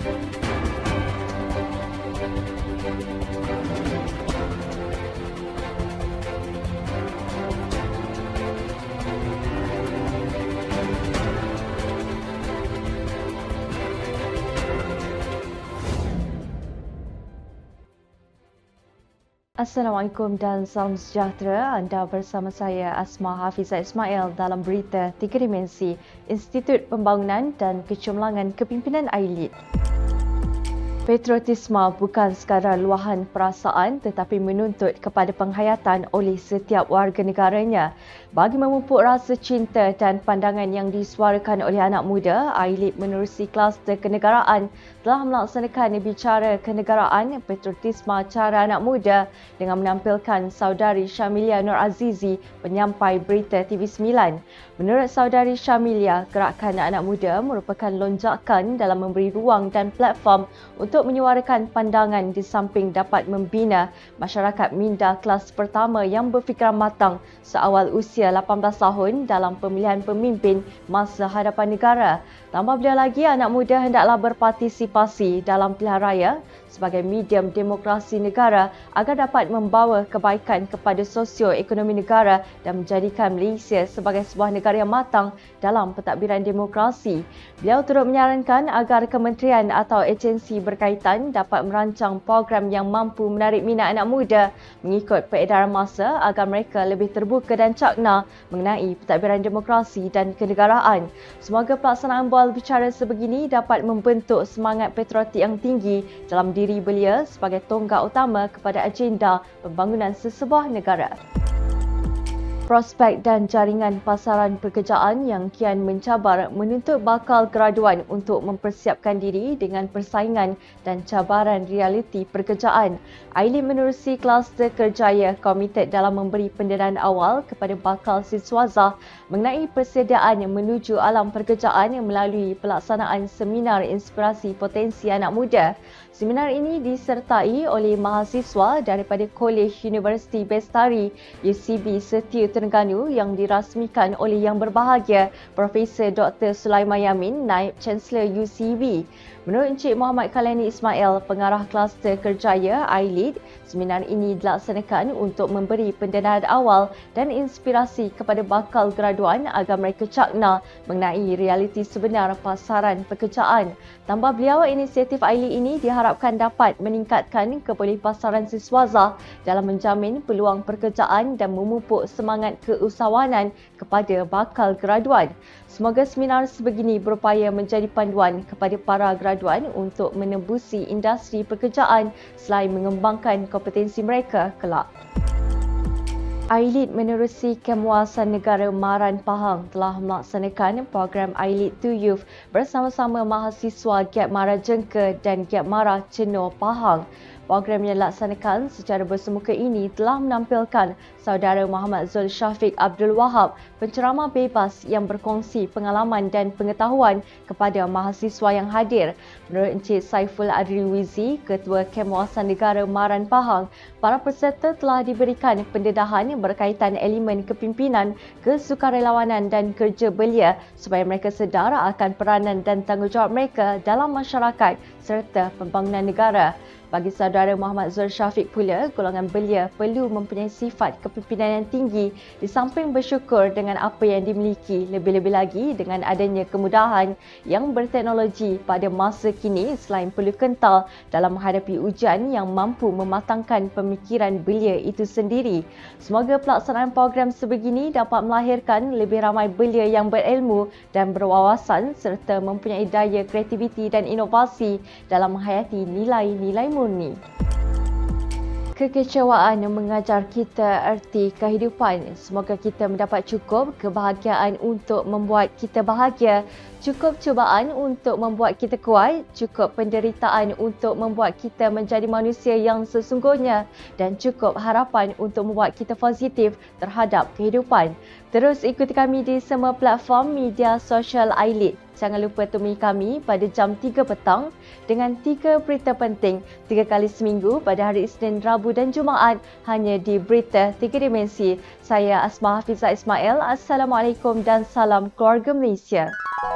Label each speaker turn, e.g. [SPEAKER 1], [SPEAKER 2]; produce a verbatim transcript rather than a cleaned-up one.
[SPEAKER 1] Assalamualaikum dan salam sejahtera. Anda bersama saya Asma Hafizah Ismail dalam berita Tiga Dimensi Institut Pembangunan dan Kecemerlangan Kepimpinan I L I D. Patriotisme bukan sekadar luahan perasaan tetapi menuntut kepada penghayatan oleh setiap warga negaranya. Bagi memupuk rasa cinta dan pandangan yang disuarakan oleh anak muda, I L I D menerusi kluster kenegaraan telah melaksanakan bicara kenegaraan patriotisme cara anak muda dengan menampilkan saudari Syamilia Nur Azizi, penyampai berita T V sembilan. Menurut saudari Syamilia, gerakan anak muda merupakan lonjakan dalam memberi ruang dan platform untuk menyuarakan pandangan di samping dapat membina masyarakat minda kelas pertama yang berfikiran matang seawal usia lapan belas tahun dalam pemilihan pemimpin masa hadapan negara. Tambah beliau lagi, anak muda hendaklah berpartisipasi dalam pilihan raya sebagai medium demokrasi negara agar dapat membawa kebaikan kepada sosioekonomi negara dan menjadikan Malaysia sebagai sebuah negara yang matang dalam pentadbiran demokrasi. Beliau turut menyarankan agar kementerian atau agensi berkaitan dapat merancang program yang mampu menarik minat anak muda mengikut peredaran masa agar mereka lebih terbuka dan cakna mengenai pentadbiran demokrasi dan kenegaraan. Semoga pelaksanaan bual bicara sebegini dapat membentuk semangat patriotik yang tinggi dalam diri belia sebagai tonggak utama kepada agenda pembangunan sesebuah negara. Prospek dan jaringan pasaran pekerjaan yang kian mencabar menuntut bakal graduan untuk mempersiapkan diri dengan persaingan dan cabaran realiti pekerjaan. I L I D menerusi kluster kerjaya komited dalam memberi pendanaan awal kepada bakal siswazah mengenai persediaan menuju alam pekerjaan melalui pelaksanaan seminar inspirasi potensi anak muda. Seminar ini disertai oleh mahasiswa daripada Kolej Universiti Bestari U C B Setia Terengganu yang dirasmikan oleh Yang Berbahagia Profesor Doktor Sulaiman Yamin, Naib Chancellor U C B. Menurut Encik Muhammad Kalani Ismail, pengarah kluster kerjaya I L I D, seminar ini dilaksanakan untuk memberi pendanaan awal dan inspirasi kepada bakal graduan agar mereka cakna mengenai realiti sebenar pasaran pekerjaan. Tambah beliau, inisiatif I L I D ini diharapkan dapat meningkatkan kebolehpasaran siswazah dalam menjamin peluang pekerjaan dan memupuk semangat keusahawanan kepada bakal graduan. Semoga seminar sebegini berupaya menjadi panduan kepada para graduan untuk menembusi industri pekerjaan selain mengembangkan kompetensi mereka kelak. I L I D menerusi Kemuasan Negara Maran Pahang telah melaksanakan program I L I D to Youth bersama-sama mahasiswa G A P Mara Jengke dan G A P Mara Cenor Pahang. Program yang dilaksanakan secara bersemuka ini telah menampilkan saudara Muhammad Zul Syafiq Abdul Wahab, penceramah bebas yang berkongsi pengalaman dan pengetahuan kepada mahasiswa yang hadir. Menurut Encik Saiful Adri Wizi, Ketua Kemuasan Negara Maran Pahang, para peserta telah diberikan pendedahan berkaitan elemen kepimpinan, kesukarelawanan dan kerja belia supaya mereka sedar akan peranan dan tanggungjawab mereka dalam masyarakat serta pembangunan negara. Bagi saudara Muhammad Zul Syafiq pula, golongan belia perlu mempunyai sifat kepimpinan yang tinggi di samping bersyukur dengan apa yang dimiliki, lebih-lebih lagi dengan adanya kemudahan yang berteknologi pada masa kini selain perlu kental dalam menghadapi ujian yang mampu mematangkan pemikiran belia itu sendiri. Semoga pelaksanaan program sebegini dapat melahirkan lebih ramai belia yang berilmu dan berwawasan serta mempunyai daya kreativiti dan inovasi dalam menghayati nilai-nilai murni. Kekecewaan mengajar kita erti kehidupan. Semoga kita mendapat cukup kebahagiaan untuk membuat kita bahagia, cukup cubaan untuk membuat kita kuat, cukup penderitaan untuk membuat kita menjadi manusia yang sesungguhnya dan cukup harapan untuk membuat kita positif terhadap kehidupan. Terus ikuti kami di semua platform media sosial I L I D. Jangan lupa temui kami pada jam tiga petang dengan tiga berita penting tiga kali seminggu pada hari Isnin, Rabu dan Jumaat hanya di Berita Tiga Dimensi. Saya Asma Hafizah Ismail. Assalamualaikum dan salam keluarga Malaysia.